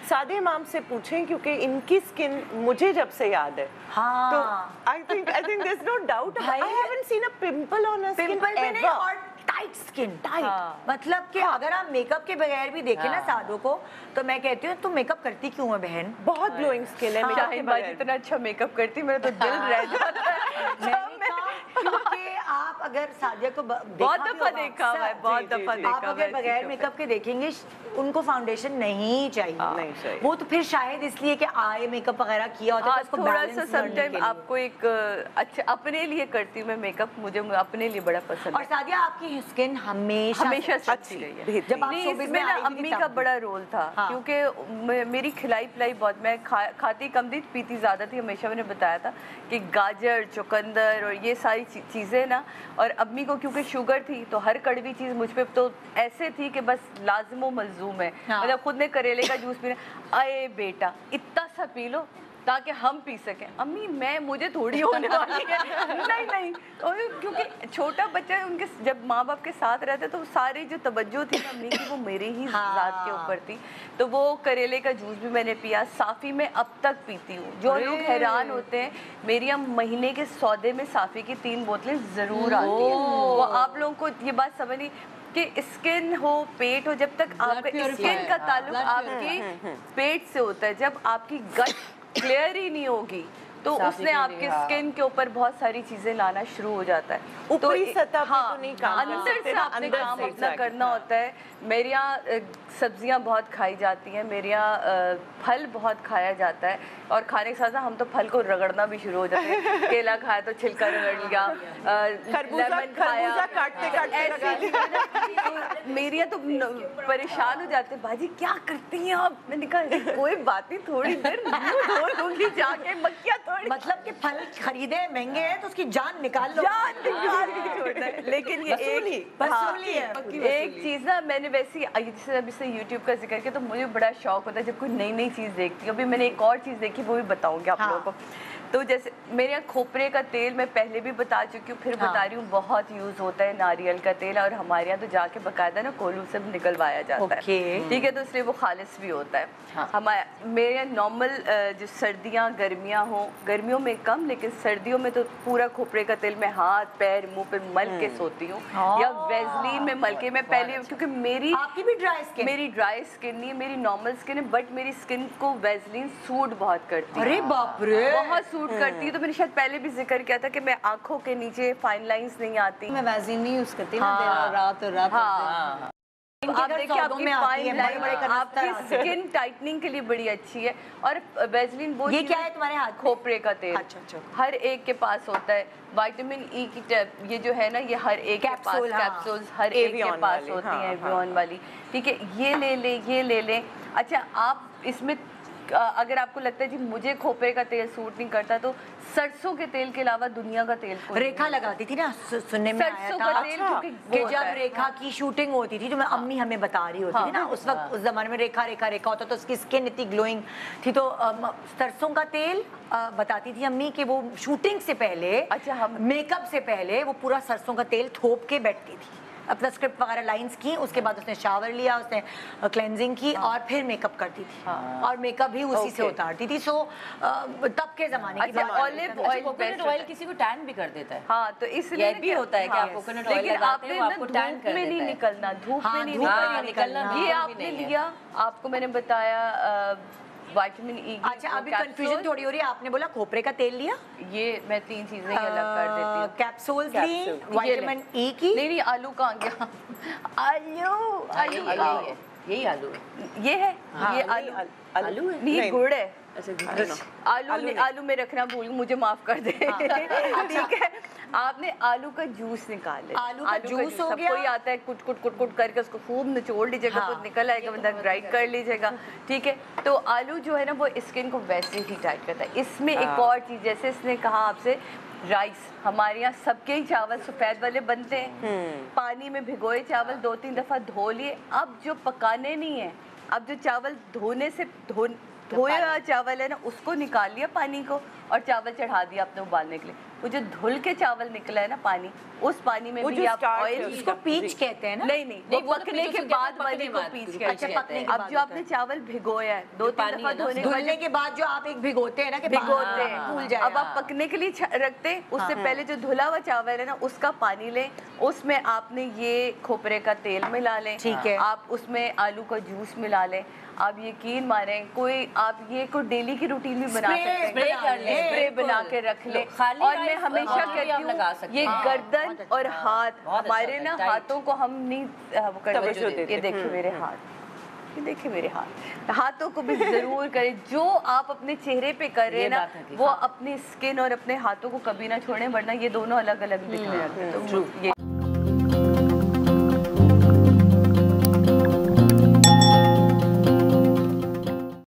Sadia ma'am से पूछें क्योंकि इनकी स्किन मुझे जब से याद है, हाँ, तो I think there is no doubt, I haven't seen a pimple on her skin ever. और टाइट स्किन, टाइट हाँ। मतलब कि अगर आप मेकअप के बगैर भी देखें ना सादों को, तो मैं कहती हूँ तुम मेकअप करती क्यों है बहन? बहुत ग्लोइंग स्किन है मेकअप के शाहीन बाजी बगैर। इतना अच्छा मेकअप करती, मेरा तो दिल रह जाता है। क्योंकि आप अगर सादिया को बहुत दफा देखा हुआ है, बहुत दफा देखा आप अगर बगैर मेकअप के देखेंगे उनको फाउंडेशन नहीं चाहिए, वो तो फिर शायद इसलिए कि आई मेकअप वगैरह किया होता है, उसको थोड़ा सा बैलेंस करने के समटाइम लिए। आपको एक अच्छा अपने लिए करती हूँ मैं मेकअप, मुझे अपने लिए बड़ा पसंद और है। सादिया आपकी स्किन हमेशा से अच्छी रही है। जब आप नहीं, शोबिज़ इसमें में ना आई थी अम्मी तब का भी। बड़ा रोल था, क्योंकि मेरी खिलाई पिलाई बहुत, मैं खाती कम थी, पीती ज़्यादा थी। हमेशा मैंने बताया था कि गाजर, चुकंदर और ये सारी चीज़ें ना, और अम्मी को क्योंकि शुगर थी तो हर कड़वी चीज़ मुझ पे तो ऐसे थी कि बस लाजिम मलजूम है। मतलब खुद ने करेले का जूस पीना, अरे बेटा इतना सा पी लो ताकि हम पी सकें। अम्मी मुझे थोड़ी होने वाली है। नहीं, और क्योंकि छोटा बच्चा है, उनके जब माँ बाप के साथ रहते तो सारी जो तवज्जो थी ना अम्मी की वो मेरे ही ज़ात के ऊपर थी। तो वो करेले का जूस भी मैंने पिया, साफ़ी में अब तक पीती हूँ। जो लोग हैरान होते हैं, मेरी हम महीने के सौदे में साफ़ी की 3 बोतलें ज़रूर आती हैं। वो आप लोगों को ये बात समझ नहीं कि स्किन हो, पेट हो, जब तक आपका स्किन का ताल्लुक आपके पेट से होता है, जब आपकी गट क्लियर ही नहीं होगी तो उसने आपके स्किन के ऊपर बहुत सारी चीजें लाना शुरू हो जाता है। ऊपरी सतह पे तो नहीं काम कर अंदर सकते से ना, आपने अंदर काम से अपना exactly, करना होता है। मेरे यहाँ सब्जियाँ बहुत खाई जाती हैं, मेरे यहाँ फल बहुत खाया जाता है, और खाने के साथ साथ हम तो फल को रगड़ना भी शुरू हो जाते हैं। केला खाया तो छिलका रगड़ लिया, लेमन खाया, काटते मेरी यहाँ तो परेशान हो जाते हैं, बाजी क्या करती हैं आप? मैंने कहा कोई बात नहीं, थोड़ी देर धो लूंगी जाके, मक्खियाँ थोड़ी। मतलब कि फल खरीदे महंगे हैं तो उसकी जान निकाल लो, जान निकाल के छोड़ना है। लेकिन ये वसूली है। एक चीज ना, मैंने वैसे जैसे अभी से यूट्यूब का जिक्र किया तो मुझे बड़ा शौक होता है जब कोई नई नई चीज़ देखती हूँ। अभी मैंने एक और चीज़ देखी, वो भी बताऊंगी आप लोगों को। तो जैसे मेरे यहाँ खोपरे का तेल मैं पहले भी बता चुकी हूँ, फिर बता रही हूँ, बहुत यूज़ होता है नारियल का तेल, और हमारे यहाँ तो जाके बाकायदा ना कोल्हू से निकलवाया जाता है, ठीक है, तो इसलिए वो खालिस भी होता है। मेरे यहाँ नॉर्मल जो सर्दियाँ गर्मियाँ हो, गर्मियों में कम, लेकिन सर्दियों में तो पूरा खोपरे का तेल मैं हाथ पैर मुँह पे मल के सोती हूँ, या वेजलीन में मल के। मैं पहले, क्योंकि आपकी भी ड्राई स्किन, मेरी ड्राई स्किन नहीं है, मेरी नॉर्मल स्किन है, बट मेरी स्किन को वेजलीन सूट बहुत करती है। अरे बाप रे, बहुत सूट करती है। तो मैंने शायद पहले भी जिक्र किया था कि मैं आंखों के नीचे फाइन लाइंस नहीं आती। मैं वैज़लीन नहीं यूज करती ना, दिन और रात आप देखिए आपकी फाइन लाइन, आपकी स्किन टाइटनिंग के लिए बड़ी अच्छी है। और वेजलीन वो ये क्या है तुम्हारे हाथ? खोपरे का तेल। अच्छा। हर एक के पास होता है। विटामिन ई की ये जो है ना, ये हर एक के पास कैप्सूल्स हर एक के पास होती हैं, एवियन वाली, ठीक है, ये ले लें। अच्छा, आप इसमें अगर आपको लगता है जी मुझे खोपरे का तेल सूट नहीं करता, तो सरसों के तेल के अलावा दुनिया का तेल रेखा लगाती थी ना, सुनने में आया था कि जब रेखा की शूटिंग होती थी, जो मैं अम्मी हमें बता रही होती थी ना, उस वक्त उस जमाने में रेखा होता तो उसकी स्किन इतनी ग्लोइंग थी, तो सरसों का तेल बताती थी अम्मी कि वो शूटिंग से पहले, मेकअप से पहले वो पूरा सरसों का तेल थोप के बैठती थी, अपना स्क्रिप्ट वगैरह लाइंस की, उसके बाद उसने शावर लिया, उसने क्लेंजिंग की, और फिर मेकअप करती थी, और मेकअप भी उसी से उतारती थी। सो तब के जमाने की ऑलिव ऑयल किसी को टैन भी कर देता है। हाँ, तो इसलिए भी होता है कि आप कोकोनट ऑयल लगाते हैं, आपको टैन कर देता है। नहीं निकलना, धूप में नहीं निकलना। ये आपने लिया, आपको मैंने बताया विटामिन ई। अच्छा, अभी कंफ्यूजन थोड़ी हो रही है, आपने बोला खोपरे का तेल लिया, ये मैं 3 चीजें अलग कर देती हूँ। कैप्सूल्स ली, विटामिन ई की। नहीं, आलू कहाँ गया? आलू यही आलू है, ये है, ये आलू है, नहीं गुड़ है। आलू में रखना भूल, मुझे माफ कर दे, ठीक है। आपने आलू का जूस निकाल लिया, आलू का जूस हो गया। कोई आता है कुट करके उसको खूब निचोड़ लीजिएगा, तो निकल आएगा, बंदा ग्राइंड कर लीजिएगा, ठीक है। तो आलू जो है ना, वो स्किन को वैसे ही टाइट करता है। इसमें एक और चीज, जैसे इसने कहा आपसे राइस, हमारे यहाँ सबके ही चावल सफेद वाले बनते हैं, पानी में भिगोए चावल 2-3 दफा धो लिए। अब जो पकाने नहीं है, अब जो चावल धोने से धोया चावल है ना, उसको निकाल लिया पानी को, और चावल चढ़ा दिया आपने उबालने के लिए, वो जो धुल के चावल निकला है ना पानी, उस पानी में भी आप ऑयल, उसको पीच कहते हैं ना? नहीं, वो पकने के बाद वाले को पीच कहते हैं। अब जो आपने चावल भिगोया है 2-3 दफा धुलने के बाद जो आप एक भिगोते हैं ना कि भिगोते हैं, फूल जाए, अब आप पकने के लिए रखते हैं, उससे पहले जो धुला हुआ चावल है ना उसका पानी लें, उसमें आपने ये खोपरे का तेल मिला लें, ठीक है, आप उसमें आलू का जूस मिला लें। आप यकीन मारें, कोई आप ये को डेली की रूटीन भी बना सकते हैं, स्प्रे बना के रख ले। और मैं हमेशा कहती हूँ ये गर्दन और हाथ, हमारे ना हाथों को हम नहीं वो करते। ये देखिए मेरे हाथ, ये देखिए मेरे हाथों को भी जरूर करें। जो आप अपने चेहरे पे कर रहे हैं ना, वो अपनी स्किन और अपने हाथों को कभी ना छोड़ें, वरना ये दोनों अलग अलग दिखने लगते हैं। तो ये